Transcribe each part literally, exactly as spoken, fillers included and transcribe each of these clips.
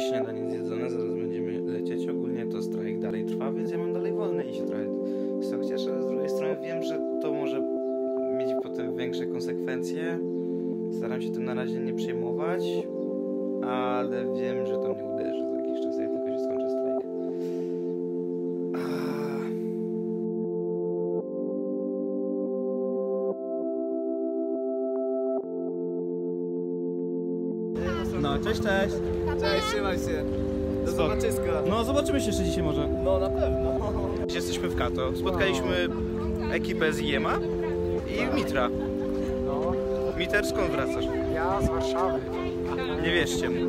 śniadanie zjedzone, zaraz będziemy lecieć. Ogólnie to strajk dalej trwa, więc ja mam dalej wolne i się trochę z tego cieszę. Z drugiej strony wiem, że to może mieć potem większe konsekwencje. Staram się tym na razie nie przejmować, ale wiem, że to mnie uderzy za jakiś czas, jak tylko się skończy strajk. No, cześć, cześć. Cześć, trzymaj się. Do zobaczyska. No, zobaczymy się jeszcze dzisiaj może. No, na pewno. Jesteśmy w Kato. Spotkaliśmy ekipę z I E M a i Mitra. No. Miter, skąd wracasz? Ja z Warszawy. Nie wierzcie mu.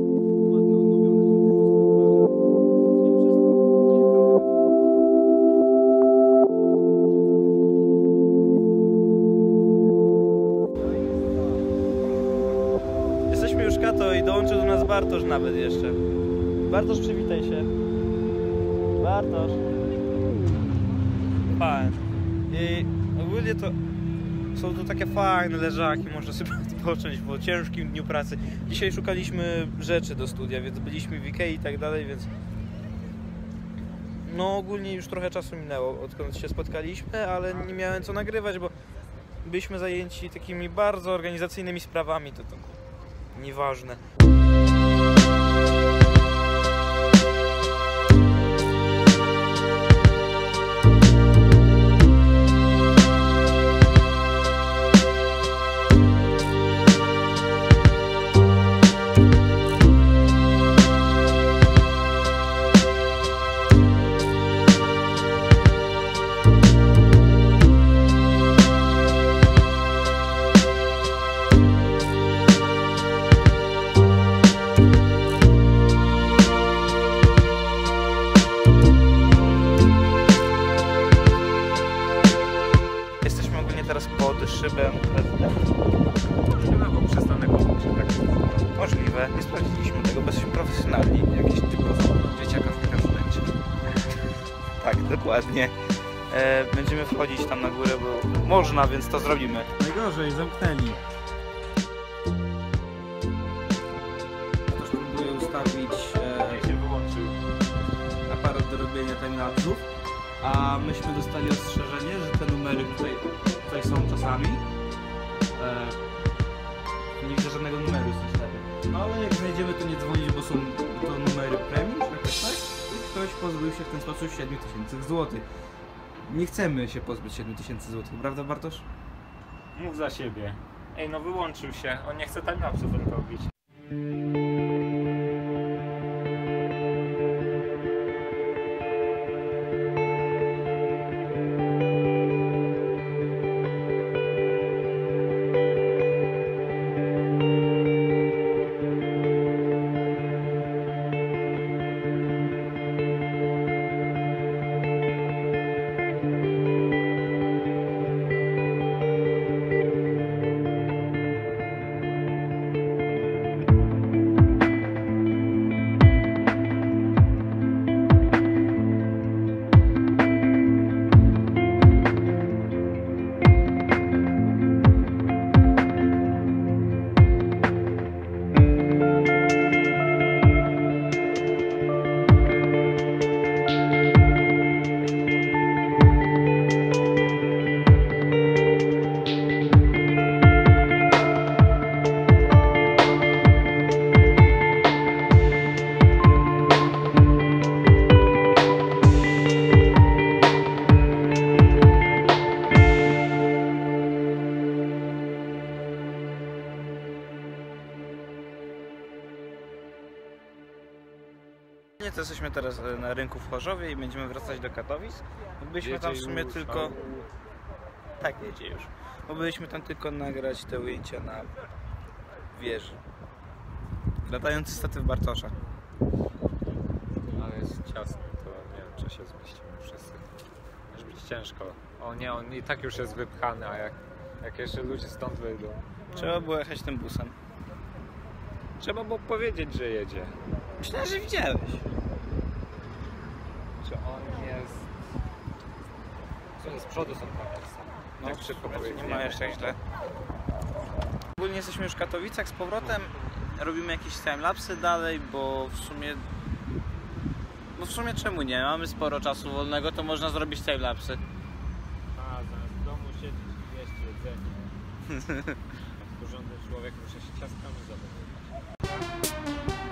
Jesteśmy już Kato i dołączył do nas Bartosz nawet jeszcze. Bartosz, przywitaj się. Bartosz. Fajnie. I ogólnie to są to takie fajne leżaki, można sobie odpocząć po ciężkim dniu pracy. Dzisiaj szukaliśmy rzeczy do studia, więc byliśmy w Ikei i tak dalej, więc no ogólnie już trochę czasu minęło, odkąd się spotkaliśmy, ale nie miałem co nagrywać, bo byliśmy zajęci takimi bardzo organizacyjnymi sprawami, to to nieważne. Teraz pod szybem szybowego przystanego, tak możliwe, nie sprawdziliśmy tego, bo jesteśmy profesjonalni, jakiś typowy dzieciaka w kabinecie. Tak, dokładnie. E, będziemy wchodzić tam na górę, bo można, więc to zrobimy. Najgorzej, zamknęli. Też próbuję ustawić e, się wyłączył aparat do robienia timelapsów, a myśmy dostali ostrzeżenie, że te numery tutaj Tutaj są czasami. E, nie widzę żadnego numeru niestety. No ale jak znajdziemy, to nie dzwonić, bo są to numery premium, jakoś tak? I ktoś pozbył się w ten sposób siedmiu tysięcy złotych. Nie chcemy się pozbyć siedmiu tysięcy złotych, prawda Bartosz? Mów za siebie. Ej, no wyłączył się. On nie chce timelapsów robić. To jesteśmy teraz na rynku w Chorzowie i będziemy wracać do Katowic. Byliśmy tam w sumie już, tylko... Tak, jedzie już. Bo byliśmy tam tylko nagrać te ujęcia na wieży. Latający statyw Bartosza. Ale jest ciasno, to nie wiem, czy się zmieścimy wszyscy. Może być ciężko. O nie, on i tak już jest wypchany, a jak, jak jeszcze ludzie stąd wyjdą. Trzeba było jechać tym busem. Trzeba było powiedzieć, że jedzie. Myślałem, że widziałeś. Że on jest... Co z przodu są takie same. No, tak szybko nie ma jeszcze źle. Ogólnie jesteśmy już w Katowicach z powrotem robimy jakieś timelapsy dalej, bo w sumie... Bo w sumie czemu nie? Mamy sporo czasu wolnego, to można zrobić timelapsy. A, zamiast w domu siedzieć i jeść jedzenie. Jak porządny człowiek muszę się ciastkami zachowywać.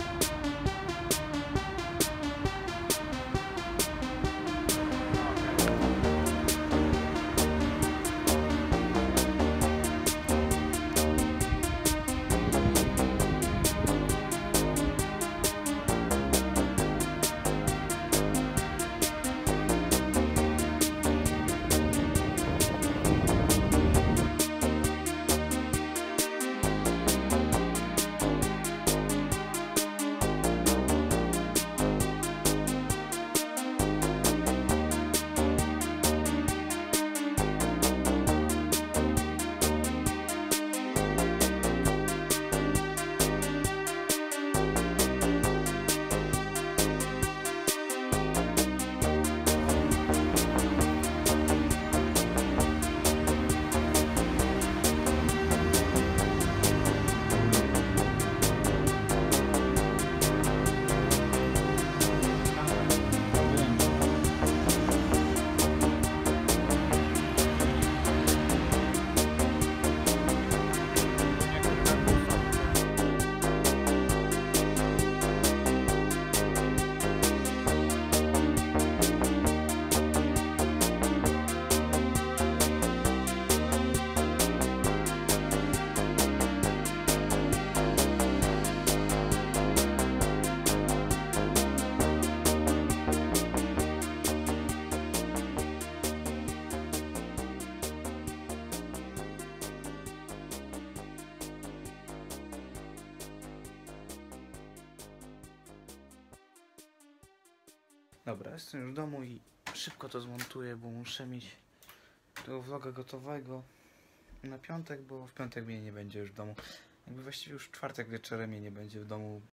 Dobra, jestem już w domu i szybko to zmontuję, bo muszę mieć tego vloga gotowego na piątek, bo w piątek mnie nie będzie już w domu. Jakby właściwie już w czwartek wieczorem mnie nie będzie w domu,